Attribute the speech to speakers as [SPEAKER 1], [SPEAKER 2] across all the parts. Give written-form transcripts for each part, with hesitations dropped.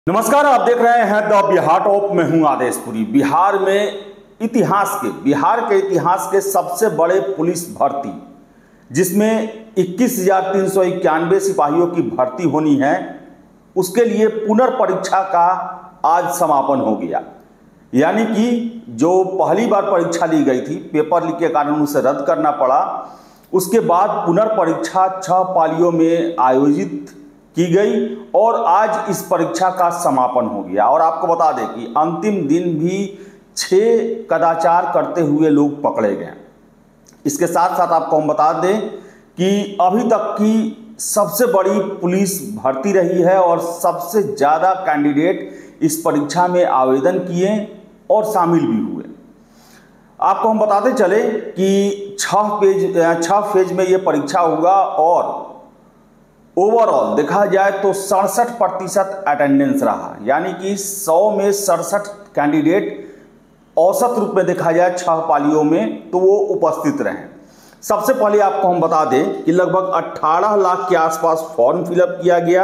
[SPEAKER 1] नमस्कार, आप देख रहे हैं द बिहार टॉप। में हूं आदेशपुरी। बिहार के इतिहास के सबसे बड़े पुलिस भर्ती, जिसमें 21,391 सिपाहियों की भर्ती होनी है, उसके लिए पुनर्परीक्षा का आज समापन हो गया। यानी कि जो पहली बार परीक्षा ली गई थी, पेपर लीक के कारण उसे रद्द करना पड़ा। उसके बाद पुनर्परीक्षा 6 पालियों में आयोजित की गई और आज इस परीक्षा का समापन हो गया। और आपको बता दें कि अंतिम दिन भी 6 कदाचार करते हुए लोग पकड़े गए। इसके साथ साथ आपको हम बता दें कि अभी तक की सबसे बड़ी पुलिस भर्ती रही है और सबसे ज़्यादा कैंडिडेट इस परीक्षा में आवेदन किए और शामिल भी हुए। आपको हम बताते चले कि 6 फेज में ये परीक्षा होगा और ओवरऑल देखा जाए तो 67% अटेंडेंस रहा। यानी कि 100 में 67 कैंडिडेट औसत रूप में देखा जाए 6 पालियों में तो वो उपस्थित रहे। सबसे पहले आपको हम बता दें कि लगभग 18 लाख के आसपास फॉर्म फिलअप किया गया।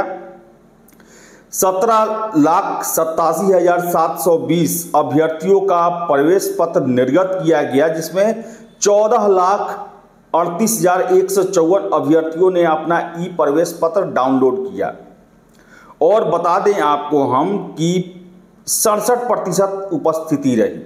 [SPEAKER 1] 17,87,720 अभ्यर्थियों का प्रवेश पत्र निर्गत किया गया, जिसमें 14,38,154 अभ्यर्थियों ने अपना ई प्रवेश पत्र डाउनलोड किया। और बता दें आपको हम कि 67% उपस्थिति रही।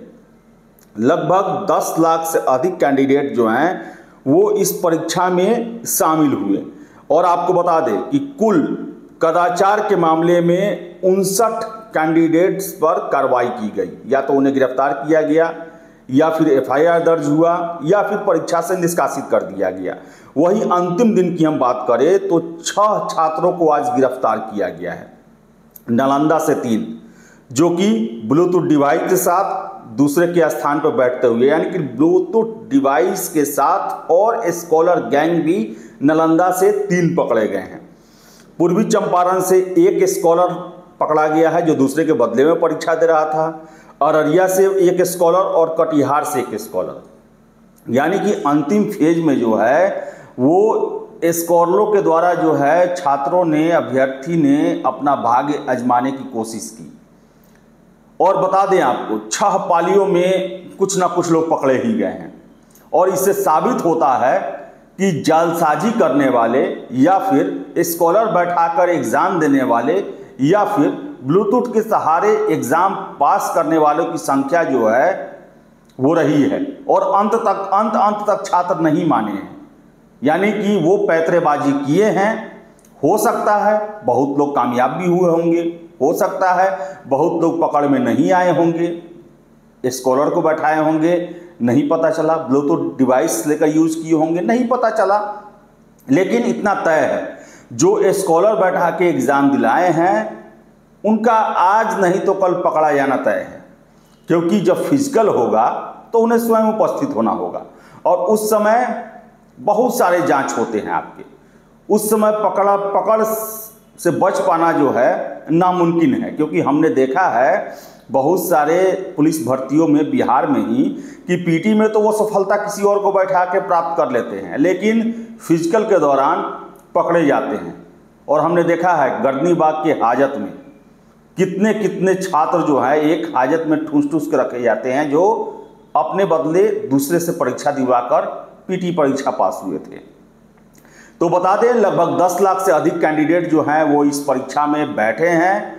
[SPEAKER 1] लगभग 10 लाख से अधिक कैंडिडेट जो हैं वो इस परीक्षा में शामिल हुए। और आपको बता दें कि कुल कदाचार के मामले में 59 कैंडिडेट्स पर कार्रवाई की गई। या तो उन्हें गिरफ्तार किया गया, या फिर एफआईआर दर्ज हुआ, या फिर परीक्षा से निष्कासित कर दिया गया। वहीं अंतिम दिन की हम बात करें तो 6 छात्रों को आज गिरफ्तार किया गया है। नालंदा से 3, जो कि ब्लूटूथ डिवाइस के साथ दूसरे के स्थान पर बैठते हुए, यानी कि ब्लूटूथ डिवाइस के साथ और स्कॉलर गैंग भी नालंदा से 3 पकड़े गए हैं। पूर्वी चंपारण से 1 स्कॉलर पकड़ा गया है जो दूसरे के बदले में परीक्षा दे रहा था। अररिया से 1 स्कॉलर और कटिहार से 1 स्कॉलर। यानी कि अंतिम फेज में जो है वो स्कॉलरों के द्वारा जो है छात्रों ने, अभ्यर्थी ने अपना भाग्य आजमाने की कोशिश की। और बता दें आपको 6 पालियों में कुछ ना कुछ लोग पकड़े ही गए हैं। और इससे साबित होता है कि जालसाजी करने वाले, या फिर स्कॉलर बैठाकर एग्जाम देने वाले, या फिर ब्लूटूथ के सहारे एग्जाम पास करने वालों की संख्या जो है वो रही है। और अंत तक छात्र नहीं माने हैं। यानी कि वो पैतरेबाजी किए हैं। हो सकता है बहुत लोग कामयाब भी हुए होंगे, हो सकता है बहुत लोग पकड़ में नहीं आए होंगे, स्कॉलर को बैठाए होंगे, नहीं पता चला, ब्लूटूथ डिवाइस लेकर यूज किए होंगे, नहीं पता चला। लेकिन इतना तय है, जो स्कॉलर बैठा के एग्जाम दिलाए हैं उनका आज नहीं तो कल पकड़ा जाना तय है। क्योंकि जब फिजिकल होगा तो उन्हें स्वयं उपस्थित होना होगा और उस समय बहुत सारे जांच होते हैं आपके। उस समय पकड़ से बच पाना जो है नामुमकिन है। क्योंकि हमने देखा है बहुत सारे पुलिस भर्तियों में बिहार में ही कि पीटी में तो वो सफलता किसी और को बैठा के प्राप्त कर लेते हैं, लेकिन फिजिकल के दौरान पकड़े जाते हैं। और हमने देखा है गर्दनी बाग के हाजत में कितने छात्र जो है एक हाजत में ठूस के रखे जाते हैं, जो अपने बदले दूसरे से परीक्षा दिलवाकर पीटी परीक्षा पास हुए थे। तो बता दें लगभग 10 लाख से अधिक कैंडिडेट जो हैं वो इस परीक्षा में बैठे हैं।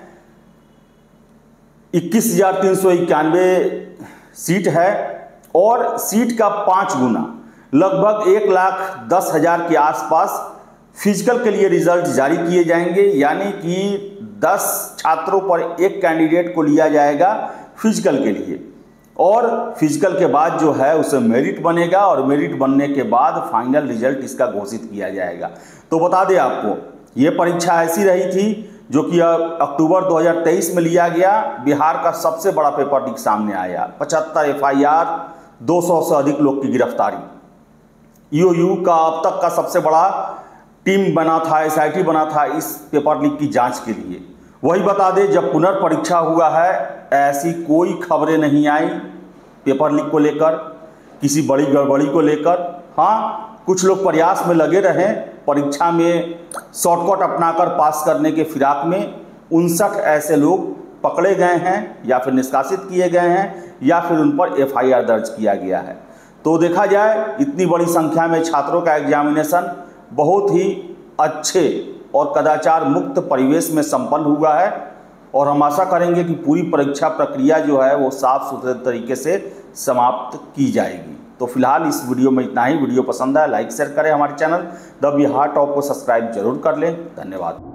[SPEAKER 1] 21,391 सीट है और सीट का 5 गुना लगभग 1,10,000 के आसपास फिजिकल के लिए रिजल्ट जारी किए जाएंगे। यानी कि 10 छात्रों पर 1 कैंडिडेट को लिया जाएगा फिजिकल के लिए। और फिजिकल के बाद जो है उसे मेरिट बनेगा और मेरिट बनने के बाद फाइनल रिजल्ट इसका घोषित किया जाएगा। तो बता दें आपको ये परीक्षा ऐसी रही थी जो कि अक्टूबर 2023 में लिया गया। बिहार का सबसे बड़ा पेपर लीक सामने आया। 75 एफआईआर, 200 से अधिक लोग की गिरफ्तारी। ईओयू का अब तक का सबसे बड़ा टीम बना था, एसआईटी बना था इस पेपर लीक की जांच के लिए। वही बता दें जब पुनर्परीक्षा हुआ है ऐसी कोई खबरें नहीं आई पेपर लीक को लेकर, किसी बड़ी गड़बड़ी को लेकर। हाँ, कुछ लोग प्रयास में लगे रहे परीक्षा में शॉर्टकट अपनाकर पास करने के फिराक में, 59 ऐसे लोग पकड़े गए हैं या फिर निष्कासित किए गए हैं या फिर उन पर FIR दर्ज किया गया है। तो देखा जाए इतनी बड़ी संख्या में छात्रों का एग्जामिनेशन बहुत ही अच्छे और कदाचार मुक्त परिवेश में संपन्न हुआ है और हम आशा करेंगे कि पूरी परीक्षा प्रक्रिया जो है वो साफ सुथरे तरीके से समाप्त की जाएगी। तो फिलहाल इस वीडियो में इतना ही। वीडियो पसंद आया लाइक शेयर करें, हमारे चैनल द बिहार टॉप को सब्सक्राइब जरूर कर लें। धन्यवाद।